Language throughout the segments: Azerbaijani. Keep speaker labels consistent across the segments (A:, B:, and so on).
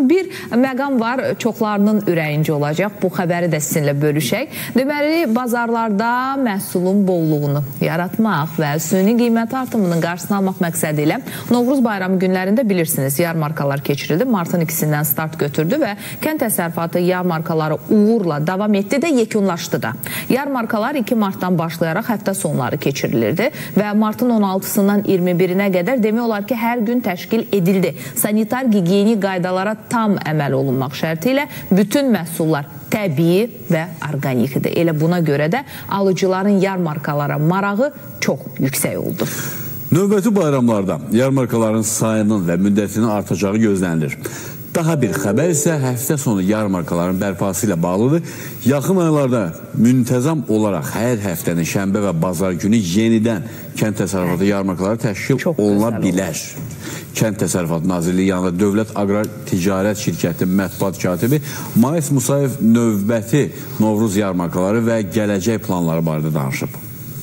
A: bir məqam var, çoxlarının ürəyincə olacaq. Bu xəbəri də sizinlə bölüşək. Deməli, bazarlarda məhsulun bolluğunu yaratmaq və süni qiymət artımının qarşısını almaq məqsədi ilə Novruz bayramı günlərində bilirsiniz, yarmarkalar keçirildi. Martın 2-sindən start götürdü və kənd təsərrüfatı yarmarkaları uğurla davam etdi də, yekunlaşdı da. Yarmarkalar 2 martdan başlayaraq həftə sonları keçirilirdi və martın 16-sından 21-nə qədər demək olar ki, hər gün təşkil edildi. Sanitar gigiyenik qaydalara tam əməl olunmaq şərti ilə bütün məhsullar təbii və orqanikdir. Elə buna görə də alıcıların yarmarkalara marağı çox yüksək oldu.
B: Növbəti bayramlarda yarmarkaların sayının və müddətinin artacağı gözlənilir. Daha bir xəbər isə həftə sonu yarmarkaların bərpası ilə bağlıdır. Yaxın aylarda müntəzam olaraq hər həftənin şənbə və bazar günü yenidən kənd təsərrüfatı yarmarkaları təşkil oluna bilər. Kənd Təsərrüfatı Nazirliyi yanında Dövlət Aqrar Ticarət Şirkətinin mətbuat katibi Mais Musayev növbəti Novruz yarmarkaları və gələcək planları barədə danışıb.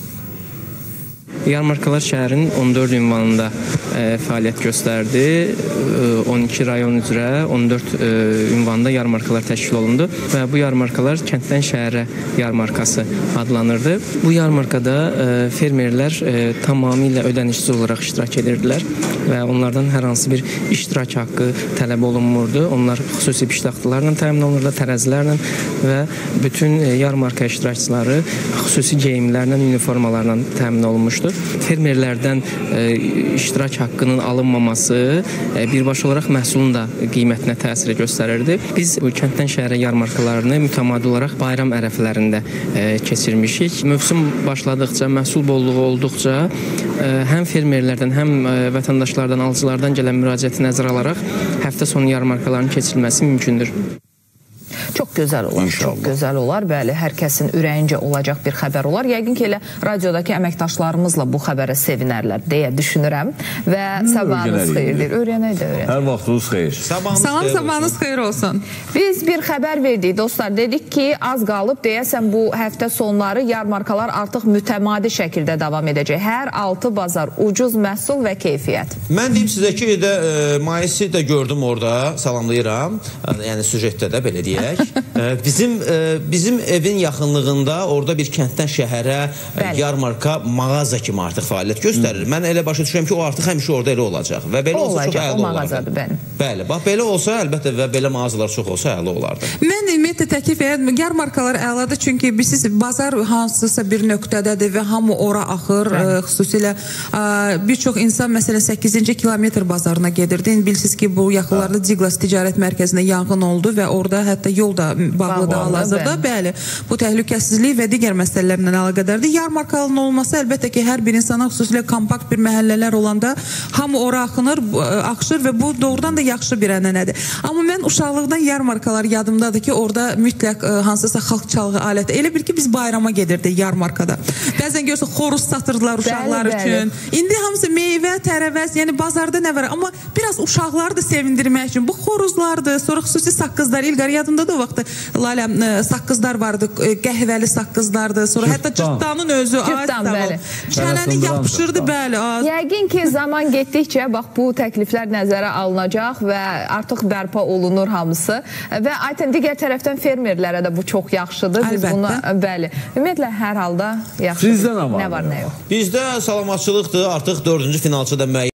C: Yarmarkalar şəhərin 14 ünvanında fəaliyyət göstərdi. 12 rayon üzrə 14 ünvanda yarmarkalar təşkil olundu və bu yarmarkalar kənddən şəhərə yarmarkası adlanırdı. Bu yarmarkada fermerlər tamamilə ödənişsiz olaraq iştirak edirdilər və onlardan hər hansı bir iştirak haqqı tələb olunmurdu. Onlar xüsusi piştaxtalarla təmin olunurdu, tərəzilərlə və bütün yarmarka iştirakçıları xüsusi geyimlərlə, uniformalarla təmin olunmuşdu. Fermerlərdən iştirak haqqının alınmaması birbaşa olaraq məhsulun da qiymətinə təsir göstərirdi. Biz bu kənddən şəhərə yarmarkalarını mütəmadi olaraq bayram ərəfələrində keçirmişik. Mövsüm başladıqca, məhsul bolluğu olduqca həm fermerlərdən, həm vətəndaşlardan, alıcılardan gələn müraciəti nəzərə alaraq həftə sonu yarmarkalarının keçirilməsi mümkündür.
A: Çox gözəl olar, çox gözəl olar. Bəli, hər kəsin ürəyincə olacaq bir xəbər olar. Yəqin ki, elə radiodakı əməkdaşlarımızla bu xəbərə sevinərlər deyə düşünürəm və sabahınız xeyirdir. Öyrənək də öyrənək.
B: Hər vaxtınız xeyir.
D: Salam, sabahınız xeyir olsun.
A: Biz bir xəbər verdik, dostlar. Dedik ki, az qalıb, deyəsən bu həftə sonları yarmarkalar artıq mütəmadi şəkildə davam edəcək. Hər 6 bazar ucuz məhsul və keyfiyyət.
E: Mən deyim sizə ki, Maisi də gördüm orada, salamlayıram. Yəni, süjetdə də belə deyək. Bizim evin yaxınlığında orada bir kənddən şəhərə yarmarka mağaza kimi artıq fəaliyyət göstərir. Mən elə başa düşürəm ki, o artıq həmişə orada elə olacaq. Və belə olsa çox əla olardı. Bəli, bax belə olsa əlbəttə və belə mağazalar çox olsa əla olardı.
D: Mən ümumiyyətlə təklif edirəm, yarmarkalar əladır, çünki bilirsiniz, bazar hansısa bir nöqtədədir və hamı ora axır, xüsusilə bir çox insan məsələn 8-ci kilometr bazarına gedirdi. Bilirsiniz ki, bu yaxınlarda Diglas ticarət mərkəzində yanğın oldu və orada hətta yol da bağlıdır hal-hazırda. Bəli, bu təhlükəsizlik və digər məsələlərlə əlaqədardır. Yarmarkalının olması əlbəttə ki, hər bir insana, xüsusilə kompakt bir məhəllələr olanda hamı ora axışır və bu doğrudan da yaxşı bir ənənədir. Amma mən uşaqlıqdan yarmarkalar yadımdadır ki, orada mütləq hansısa xalq çalğı aləti. Elə bil ki, biz bayrama gedirdik yarmarkada. Bəzən görürsə, xoruz satırdılar uşaqlar üçün. İndi hamısı meyvə, tərəvəz, yəni bazarda nə var? Amma biraz uşaqları da sevindirmək üçün bu xoruzlardır, sonra xüsusi saqqızlar, İlqar yadımda da o vaxtı saqqızlar vardı, qəhvəli saqqızlardı, sonra hətta cırtdanın özü çənəni yapışırdı, bəli.
A: Yəqin ki, zaman getdikcə bax bu təkliflər nəzərə alınacaq və artıq bərpa olunur hamısı və aytən digər tərəfdən fermerlərə də bu çox yaxşıdır. Biz bunu, bəli, ümumiyyətlə hər halda yaxşıdır.
B: Sizdə nə var?
A: Nə var, nə yox?
E: Bizdə salamatçılıqdır, artıq 4-cü finalçı da müəyyən